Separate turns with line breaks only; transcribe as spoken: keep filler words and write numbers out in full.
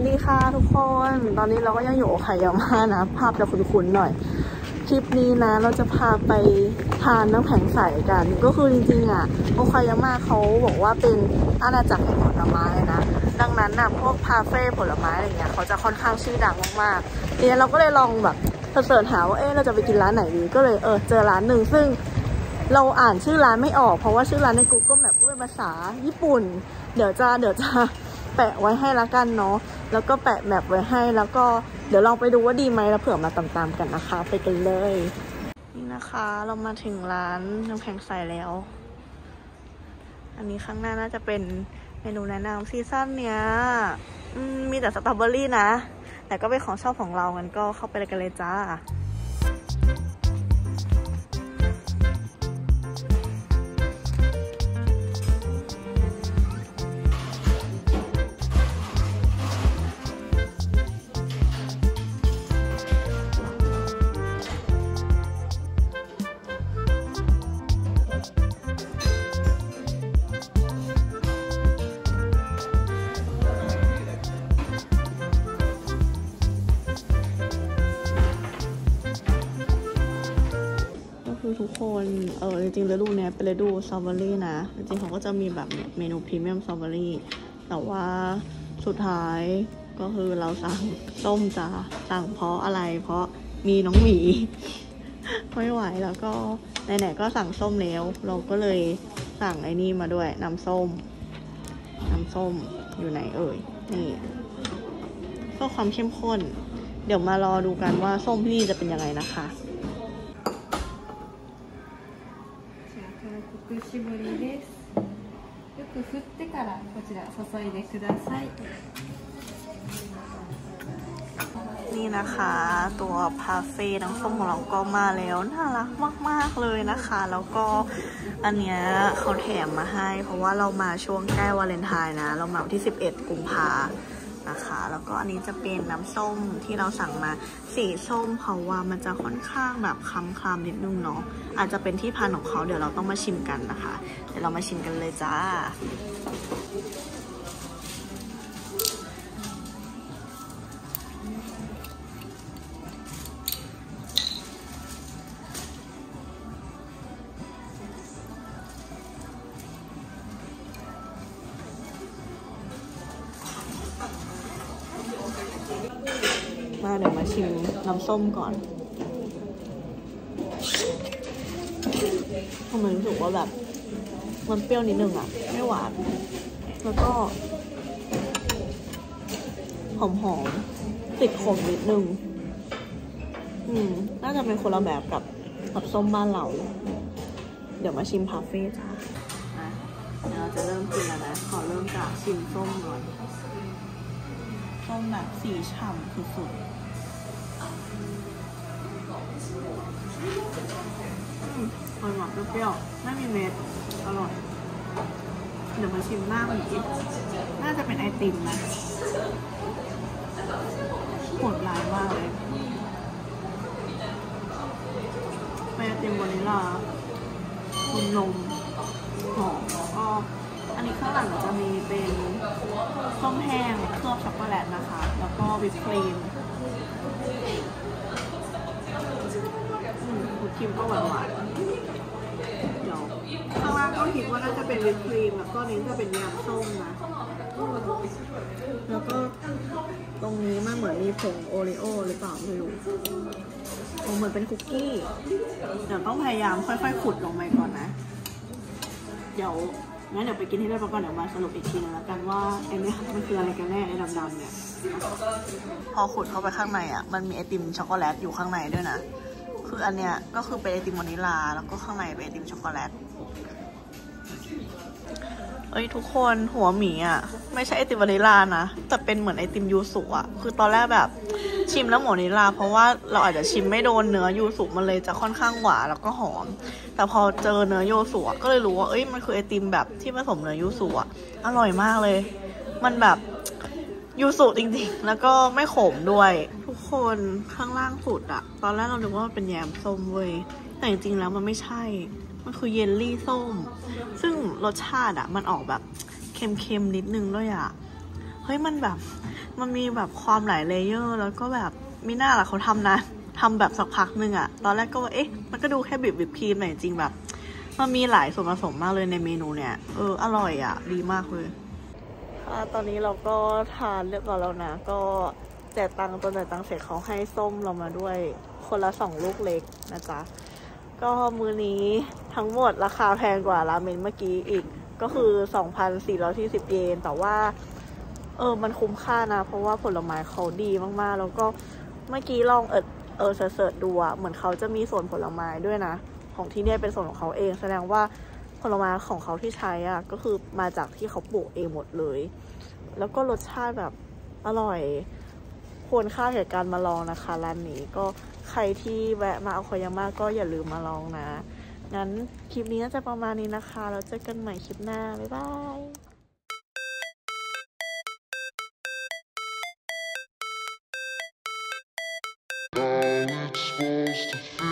ดีค่ะทุกคนตอนนี้เราก็ยังอยู่โอคายาม่านะภาพจะคุ้นๆหน่อยคลิปนี้นะเราจะพาไปทานน้ำแข็งใสกันก็คือจริงๆอ่ะโอคายาม่าเขาบอกว่าเป็นอาณาจักรแห่งผลไม้นะดังนั้นนะพวกคาเฟ่ผลไม้อะไรเงี้ยเขาจะค่อนข้างชื่อดังมากๆทีนี้เราก็เลยลองแบบเสิร์ชหาว่าเอ๊ะเราจะไปกินร้านไหนดีก็เลยเออเจอร้านหนึ่งซึ่งเราอ่านชื่อร้านไม่ออกเพราะว่าชื่อร้านใน Google Map เป็นภาษาญี่ปุ่นเดี๋ยวจะเดี๋ยวจะแปะไว้ให้ละกันเนาะแล้วก็แปะแมปไว้ให้แล้วก็เดี๋ยวลองไปดูว่าดีไหมแล้วเผื่อมาตามๆกันนะคะไปกันเลยนี่นะคะเรามาถึงร้านน้ำแข็งใสแล้วอันนี้ข้างหน้าน่าจะเป็นเมนูแนะนำซีซั่นเนี้ยมีแต่สตรอเบอรี่นะแต่ก็เป็นของชอบของเรางั้นก็เข้าไปเลยกันเลยจ้าคือทุกคนเออจริงๆฤดูเนี้ยเป็นฤดูสตรอเบอรี่นะจริงๆเขาก็จะมีแบบเมนูพรีเมียมสตรอเบอรี่แต่ว่าสุดท้ายก็คือเราสั่งส้มจ้าสั่งเพราะอะไรเพราะมีน้องหมีไม่ไหวแล้วก็ไหนๆก็สั่งส้มแล้วเราก็เลยสั่งไอ้นี่มาด้วยน้ำส้มน้ำส้มอยู่ไหนเอ่ยนี่เพื่อความเข้มข้นเดี๋ยวมารอดูกันว่าส้มที่นี่จะเป็นยังไงนะคะ
しぶりです。よく振ってからこちら注いでください。
นี่นะคะตัวพาเฟ่น้ำส้มของเราก็มาแล้วน่ารักมากๆเลยนะคะแล้วก็อันเนี้ยเขาแถมมาให้เพราะว่าเรามาช่วงใกล้วาเลนไทน์นะเรามาวันที่สิบเอ็ดกุมภานะคะแล้วก็อันนี้จะเป็นน้ำส้มที่เราสั่งมาสีส้มเพราะว่ามันจะค่อนข้างแบบคล้ำๆนิดนึงเนาะอาจจะเป็นที่พันธุ์ของเขาเดี๋ยวเราต้องมาชิมกันนะคะเดี๋ยวเรามาชิมกันเลยจ้ามาเดี๋ยวมาชิมน้ำส้มก่อนทำไมรู้สึกว่าแบบมันเปรี้ยวนิดนึงอ่ะไม่หวานแล้วก็หอมๆติดขมนิดนึงอืมน่าจะเป็นคนละแบบกับกับส้มบ้านเราเดี๋ยวมาชิมพาเฟ่จ้าเดี๋ยวเราจะเริ่มกินแล้วนะขอเริ่มจากชิมส้มก่อนส้มแบบสีฉ่ำสุดๆอร่อยหวานเปรี้ยวไม่มีเม็ดอร่อยเดี๋ยวมาชิมหน้ามันอีกน่าจะเป็นไอติมนะโหดร้ายมากเลยเป็นไอติมวานิลลาคุณนมหอมแล้วก็อันนี้ข้างหลังจะมีเป็นส้มแห้งเคลือบช็อกโกแลตนะคะแล้วก็วิปครีมวิปครีมก็หวานหวานเดี๋ยวข้างล่างก็คิดว่าน่าจะเป็นวิปครีมแล้วก็นี้จะเป็นยำส้มนะแล้วก็ตรงนี้มันเหมือนมีผงโอริโอหรือเปล่าไม่รู้คงเหมือนเป็นคุกกี้เดี๋ยวต้องพยายามค่อยๆขุดลงไปก่อนนะเดี๋ยวงั้นเดี๋ยวไปกินให้ได้ก่อนเดี๋ยวมาสรุปอีกทีนึงแล้วกันว่าไอ้เนี่ยมันคืออะไรกันแน่ไอ้ดำๆเนี่ยพอขุดเข้าไปข้างในอ่ะมันมีไอติมช็อกโกแลตอยู่ข้างในด้วยนะคืออันเนี้ยก็คือเป็นไอติมวานิลลาแล้วก็ข้างในเป็นไอติมช็อกโกแลตเอ้ยทุกคนหัวหมีอ่ะไม่ใช่ไอติมวานิลลานะแต่เป็นเหมือนไอติมยูสุอ่ะคือตอนแรกแบบชิมแล้วหวานิลลาเพราะว่าเราอาจจะชิมไม่โดนเนื้อยูสุมันเลยจะค่อนข้างหวานแล้วก็หอมแต่พอเจอเนื้อยูสุก็เลยรู้ว่าเอ้ยมันคือไอติมแบบที่ผสมเนื้อยูสุอ่ะอร่อยมากเลยมันแบบยูสุจริงๆแล้วก็ไม่ขมด้วยทุกคนข้างล่างสุดอ่ะตอนแรกเราคิดว่ามันเป็นแยมส้มเว้ยแต่จริงๆแล้วมันไม่ใช่มันคือเยลลี่ส้มซึ่งรสชาติอ่ะมันออกแบบเค็มๆนิดนึงด้วยอ่ะเฮ้ยมันแบบมันมีแบบความหลายเลเยอร์แล้วก็แบบไม่น่าล่ะเขาทำนะทำแบบสักพักนึงอะตอนแรกก็ว่าเอ๊ะมันก็ดูแค่บีบวิปครีมแต่จริงแบบมันมีหลายส่วนผสมมากเลยในเมนูเนี่ยเอออร่อยอะดีมากเลยค่ะตอนนี้เราก็ทานเรียบร้อยแล้วนะก็จ่ายตังค์ตอนจ่ายตังค์เสร็จเขาให้ส้มเรามาด้วยคนละสองลูกเล็กนะจ๊ะก็มื้อนี้ทั้งหมดราคาแพงกว่าราเมนเมื่อกี้อีกก็คือ สองพันสี่ร้อยสี่สิบ เยนแต่ว่าเออมันคุ้มค่านะเพราะว่าผลไม้เขาดีมากๆแล้วก็เมื่อกี้ลองเออเออเสิร์ชดูอะเหมือนเขาจะมีส่วนผลไม้ด้วยนะของที่เนี่ยเป็นส่วนของเขาเองแสดงว่าผลไม้ของเขาที่ใช้อ่ะก็คือมาจากที่เขาปลูกเองหมดเลยแล้วก็รสชาติแบบอร่อยควรค่าแก่การมาลองนะคะร้านนี้ก็ใครที่แวะมาอาโคยาม่าก็อย่าลืมมาลองนะงั้นคลิปนี้น่าจะประมาณนี้นะคะแล้วเจอกันใหม่คลิปหน้าบ๊ายบาย